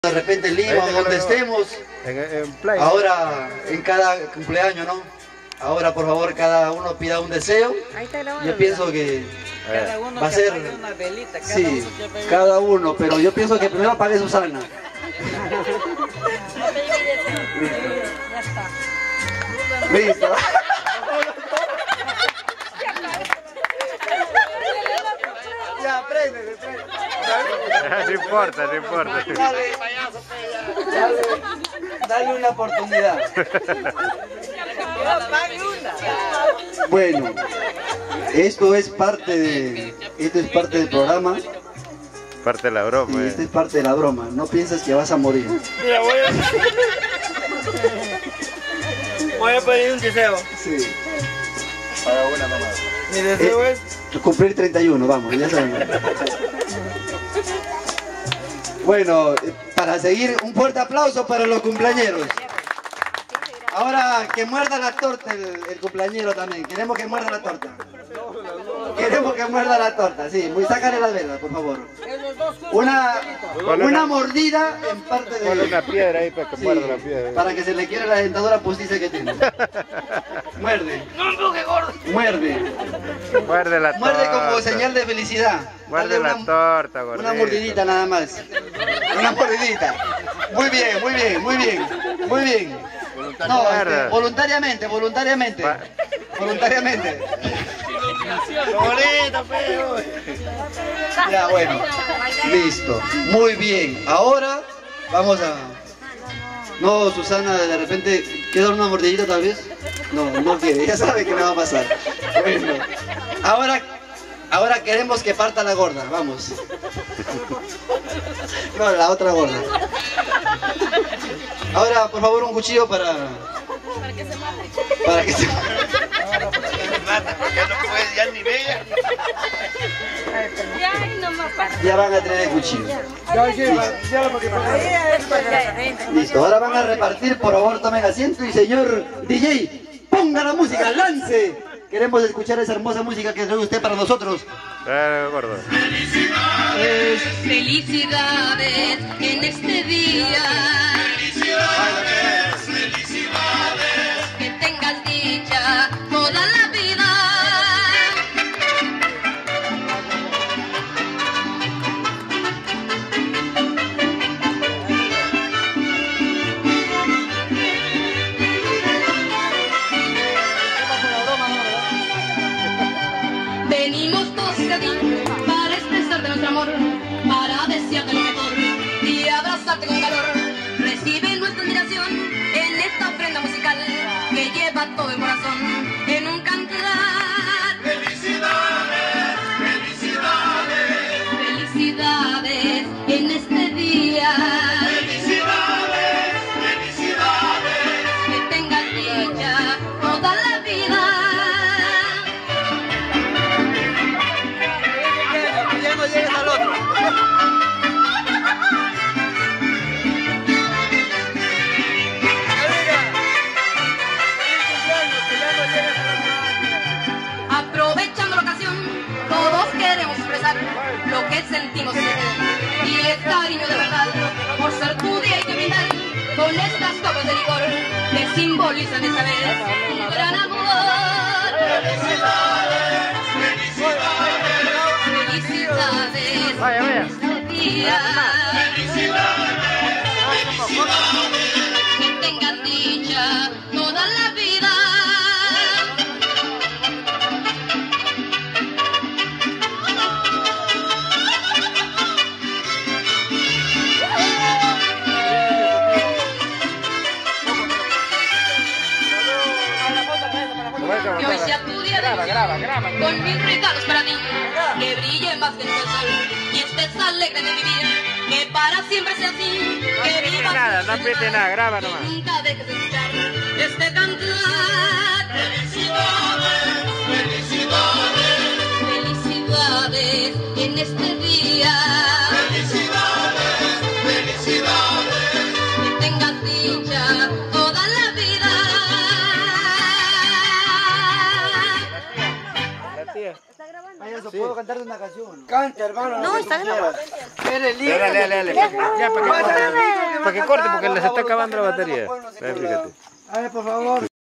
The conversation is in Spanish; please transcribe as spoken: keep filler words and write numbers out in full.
De repente en Lima, o donde estemos, en, en playa. Ahora en cada cumpleaños, ¿no? Ahora por favor cada uno pida un deseo. Yo pienso que cada uno va a que ser, apague una velita, cada sí, uno que apague cada uno, pero yo pienso que primero apague Susana. Ya está. Listo. Ya, prende, prende. No importa, no importa. Dale, dale, dale una oportunidad. Bueno, esto es parte de, esto es parte del programa. Parte de la broma. Y eh. esta es parte de la broma. No pienses que vas a morir. Mira, voy a... voy a pedir un deseo. Sí. Para una mamá. Mi deseo Eh, es... Cumplir treinta y uno, vamos, ya sabemos. Bueno, eh, para seguir, un fuerte aplauso para los cumpleañeros. Ahora que muerda la torta el, el cumpleañero también. Queremos que muerda la torta. Queremos que muerda la torta, sí. Muy, sácale las velas, por favor. Una, una mordida en parte de... Ponle una piedra ahí para que Sí, muerda la piedra. para que se le quiera la dentadura postiza que tiene. Muerde. ¡No empuje, gordo! Muerde. Muerde la torta. Muerde como señal de felicidad. Muerde Dale la una, torta, gordito. una mordidita nada más. Una mordidita. Muy bien, muy bien, muy bien. Muy bien. No, este, voluntariamente, voluntariamente. Va. Voluntariamente. ¡Bonita, feo! Ya, bueno. Listo. Muy bien. Ahora vamos a... No, Susana, de repente, ¿quieres dar una mordidita tal vez? No, no quiere. Ya sabe que me va a pasar. Bueno. Ahora, ahora queremos que parta la gorda. Vamos. No, la otra gorda. Ahora, por favor, un cuchillo para... Para que se mate. Para que se mate. Ya no puedes, ya ni bella. Ya, y nomás para. Ya van a tener el cuchillo. Ya, Listo, ahora van a repartir, por favor, tomen asiento y señor D J, ponga la música, lance. Queremos escuchar esa hermosa música que trae usted para nosotros. Eh, gordo. Felicidades, felicidades en este día. Felicidades, felicidades. Que tengas dicha toda la vida. Venimos todos aquí para expresarte nuestro amor, para desearte lo mejor y abrazarte con calor. Recibe nuestra admiración en esta ofrenda musical que lleva todo el corazón en un cantar. Felicidades, felicidades. Felicidades en este día. Felicidades, felicidades. Que tengas dicha toda la vida. Que ya no llegues al otro. Aprovechando la ocasión, todos queremos expresar lo que sentimos en ti. Y es cariño de verdad, por ser tu día y tu vida, con estas copas de licor que simbolizan esta vez un gran amor. Felicidades, felicidades. Felicidades Vaya, vaya. en este día. Felicidades, felicidades. Que tengas dicha toda la vida. Que hoy sea tu día de Graba, graba, graba. con mil regalos para ti, que brille más que el sol y estés alegre de vivir, que para siempre sea así, No que apriete vivas nada, sin no apriete cejar, nada, graba que nomás. nunca dejes de escuchar este cantar. Felicidades, felicidades. Felicidades en este día, Felicidades, felicidades. que tengas dicha toda la vida. La tía. Ay, eso puedo cantarte una canción. Canta, hermano. No, está grabado. Eres libre. Dale, dale, dale. Ya, para que corte, para que corte, porque les está acabando la batería. Fíjate. A ver, por favor.